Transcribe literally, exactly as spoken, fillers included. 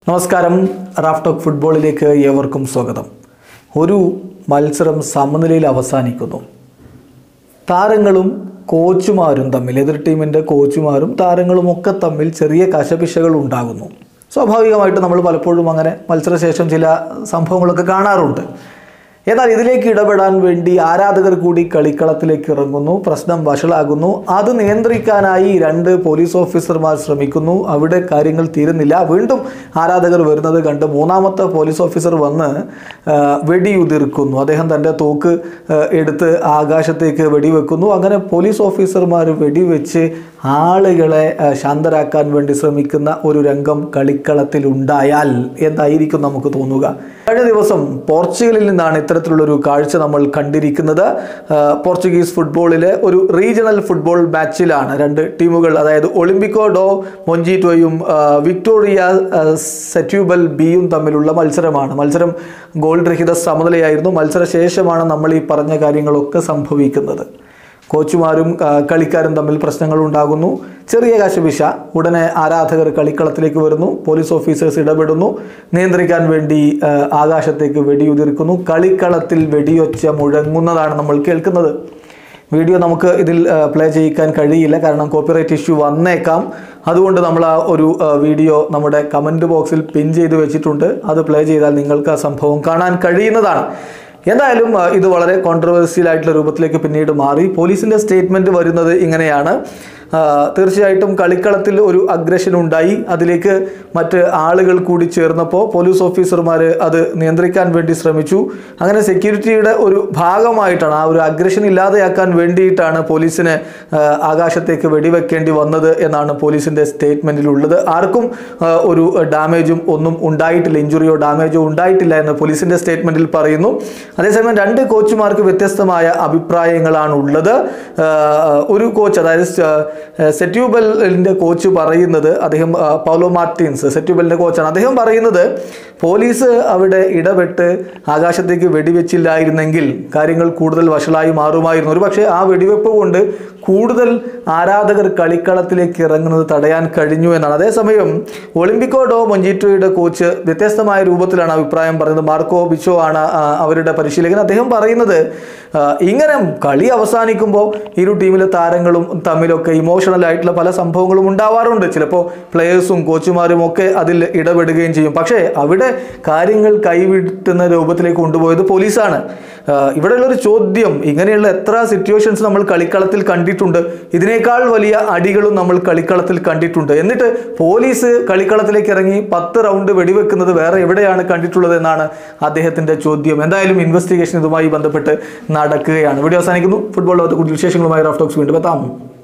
നമസ്കാരം, Raf talk ഫുട്ബോളിലേക്ക് ഏവർക്കും സ്വാഗതം. ഒരു മത്സരം സമനിലയിൽ അവസാനിക്കുന്നു. താരങ്ങളും കോച്ചുമാരും തമ്മിൽ, എതിർ ടീമിൻ്റെ കോച്ചുമാരും താരങ്ങളും ഒക്കെ തമ്മിൽ ചെറിയ കശപിശകൾ ഉണ്ടാകുന്നു. സ്വാഭാവികമായിട്ട് നമ്മൾ പലപ്പോഴും അങ്ങനെ മത്സരശേഷം ചില സംഭവങ്ങളൊക്കെ കാണാറുണ്ട്. എന്നാൽ ഇതിലേക്ക് ഇടപെടാൻ വേണ്ടി ആരാധകർ കൂടി കളിക്കളത്തിലേക്ക് ഇറങ്ങുന്നു. പ്രശ്നം വഷളാകുന്നു. അത് നിയന്ത്രിക്കാനായി രണ്ട് പോലീസ് ഓഫീസർമാർ ശ്രമിക്കുന്നു. അവിടെ കാര്യങ്ങൾ തീരുന്നില്ല. വീണ്ടും ആരാധകർ വരുന്നത് കണ്ട് മൂന്നാമത്തെ പോലീസ് ഓഫീസർ വന്ന് വെടിയുതിർക്കുന്നു. അദ്ദേഹം തൻ്റെ തോക്ക് എടുത്ത് ആകാശത്തേക്ക് വെടിവെക്കുന്നു. അങ്ങനെ പോലീസ് ഓഫീസർമാർ വെടിവെച്ച് ആളുകളെ ശാന്തരാക്കാൻ വേണ്ടി ശ്രമിക്കുന്ന ഒരു രംഗം കളിക്കളത്തിൽ ഉണ്ടായാൽ എന്തായിരിക്കും നമുക്ക് തോന്നുക? കഴിഞ്ഞ ദിവസം പോർച്ചുഗലിൽ നിന്നാണ് ഇത്തരത്തിലുള്ളൊരു കാഴ്ച നമ്മൾ കണ്ടിരിക്കുന്നത്. പോർച്ചുഗീസ് ഫുട്ബോളിലെ ഒരു റീജിയണൽ ഫുട്ബോൾ മാച്ചിലാണ് രണ്ട് ടീമുകൾ, അതായത് ഒളിമ്പിക്കോ ഡോ മൊഞ്ചിറ്റോയും വിക്ടോറിയ സെറ്റ്യൂബൽ ബിയും തമ്മിലുള്ള മത്സരമാണ്. മത്സരം ഗോൾ രഹിത സമനിലയായിരുന്നു. മത്സരശേഷമാണ് നമ്മൾ ഈ പറഞ്ഞ കാര്യങ്ങളൊക്കെ സംഭവിക്കുന്നത്. കോച്ചുമാരും കളിക്കാരും തമ്മിൽ പ്രശ്നങ്ങൾ ഉണ്ടാകുന്നു. ചെറിയ കശപിശ. ഉടനെ ആരാധകർ കളിക്കളത്തിലേക്ക് വരുന്നു. പോലീസ് ഓഫീസേഴ്സ് ഇടപെടുന്നു. നിയന്ത്രിക്കാൻ വേണ്ടി ആകാശത്തേക്ക് വെടിയുതിർക്കുന്നു. കളിക്കളത്തിൽ വെടിയൊച്ച മുഴങ്ങുന്നതാണ് നമ്മൾ കേൾക്കുന്നത്. വീഡിയോ നമുക്ക് ഇതിൽ പ്ലേ ചെയ്യിക്കാൻ കഴിയില്ല, കാരണം കോപ്പിറൈറ്റ് ഇഷ്യൂ വന്നേക്കാം. അതുകൊണ്ട് നമ്മൾ ആ ഒരു വീഡിയോ നമ്മുടെ കമൻറ്റ് ബോക്സിൽ പിൻ ചെയ്ത് വെച്ചിട്ടുണ്ട്. അത് പ്ലേ ചെയ്താൽ നിങ്ങൾക്ക് ആ സംഭവം കാണാൻ കഴിയുന്നതാണ്. എന്തായാലും ഇത് വളരെ കോൺട്രവേഴ്സ്യൽ ആയിട്ടുള്ള രൂപത്തിലേക്ക് പിന്നീട് മാറി. പോലീസിൻ്റെ സ്റ്റേറ്റ്മെൻറ്റ് വരുന്നത് ഇങ്ങനെയാണ്: തീർച്ചയായിട്ടും കളിക്കളത്തിൽ ഒരു അഗ്രഷൻ ഉണ്ടായി. അതിലേക്ക് മറ്റ് ആളുകൾ കൂടി ചേർന്നപ്പോൾ പോലീസ് ഓഫീസർമാർ അത് നിയന്ത്രിക്കാൻ വേണ്ടി ശ്രമിച്ചു. അങ്ങനെ സെക്യൂരിറ്റിയുടെ ഒരു ഭാഗമായിട്ടാണ്, ആ ഒരു അഗ്രഷൻ ഇല്ലാതെയാക്കാൻ വേണ്ടിയിട്ടാണ് പോലീസിന് ആകാശത്തേക്ക് വെടിവെക്കേണ്ടി വന്നത് എന്നാണ് പോലീസിൻ്റെ സ്റ്റേറ്റ്മെൻറ്റിലുള്ളത്. ആർക്കും ഒരു ഡാമേജും ഒന്നും ഉണ്ടായിട്ടില്ല, ഇഞ്ചുറിയോ ഡാമേജോ ഉണ്ടായിട്ടില്ല എന്ന് പോലീസിൻ്റെ സ്റ്റേറ്റ്മെൻറ്റിൽ പറയുന്നു. അതേസമയം രണ്ട് കോച്ചുമാർക്ക് വ്യത്യസ്തമായ അഭിപ്രായങ്ങളാണ് ഉള്ളത്. ഒരു കോച്ച്, അതായത് സെറ്റ്യൂബലിൻ്റെ കോച്ച് പറയുന്നത്, അദ്ദേഹം പൗലോ മാർട്ടിൻസ് സെറ്റ്യൂബലിൻ്റെ കോച്ചാണ്, അദ്ദേഹം പറയുന്നത് പോലീസ് അവിടെ ഇടപെട്ട് ആകാശത്തേക്ക് വെടിവെച്ചില്ലായിരുന്നെങ്കിൽ കാര്യങ്ങൾ കൂടുതൽ വഷളായി മാറുമായിരുന്നു. ഒരു പക്ഷേ ആ വെടിവെപ്പ് കൊണ്ട് കൂടുതൽ ആരാധകർ കളിക്കളത്തിലേക്ക് ഇറങ്ങുന്നത് തടയാൻ കഴിഞ്ഞു എന്നാണ്. അതേസമയം ഒളിമ്പിക്കോ ഡോ മൊഞ്ചിറ്റോയുടെ കോച്ച് വ്യത്യസ്തമായ രൂപത്തിലാണ് അഭിപ്രായം പറയുന്നത്. മാർക്കോ ബിച്ചോ ആണ് അവരുടെ പരിശീലകൻ. അദ്ദേഹം പറയുന്നത് ഇങ്ങനെ കളി അവസാനിക്കുമ്പോൾ ഇരു ടീമിലെ താരങ്ങളും തമ്മിലൊക്കെ ഇമോഷണൽ ആയിട്ടുള്ള പല സംഭവങ്ങളും ഉണ്ടാവാറുണ്ട്. ചിലപ്പോൾ പ്ലേയേഴ്സും കോച്ചുമാരും ഒക്കെ അതിൽ ഇടപെടുകയും ചെയ്യും. പക്ഷേ അവിടെ കാര്യങ്ങൾ കൈവിട്ടുന്ന രൂപത്തിലേക്ക് കൊണ്ടുപോയത് പോലീസാണ്. ഇവിടെയുള്ളൊരു ചോദ്യം, ഇങ്ങനെയുള്ള എത്ര സിറ്റുവേഷൻസ് നമ്മൾ കളിക്കളത്തിൽ കണ്ടിട്ടുണ്ട്. ഇതിനേക്കാൾ വലിയ അടികളും നമ്മൾ കളിക്കളത്തിൽ കണ്ടിട്ടുണ്ട്. എന്നിട്ട് പോലീസ് കളിക്കളത്തിലേക്ക് ഇറങ്ങി പത്ത് റൗണ്ട് വെടിവെക്കുന്നത് വേറെ എവിടെയാണ് കണ്ടിട്ടുള്ളത് എന്നാണ് അദ്ദേഹത്തിൻ്റെ ചോദ്യം. എന്തായാലും ഇൻവെസ്റ്റിഗേഷൻ ഇതുമായി ബന്ധപ്പെട്ട് നടക്കുകയാണ്. വീഡിയോ അവസാനിക്കുന്നു. ഫുട്ബോൾ ലോകത്തെ കൂടുതൽ വിശേഷങ്ങളുമായി റാഫ് ടോക്സ് വീണ്ടും എത്താം.